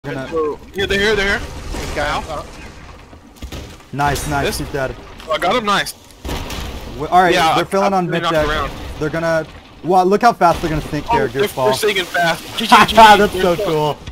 Gonna... Yeah, they're here. Nice, he's dead. I got him, nice. Alright, yeah, they're filling on mid deck. They're gonna... Wow, look how fast they're gonna sink there, They're sinking fast. That's so cool.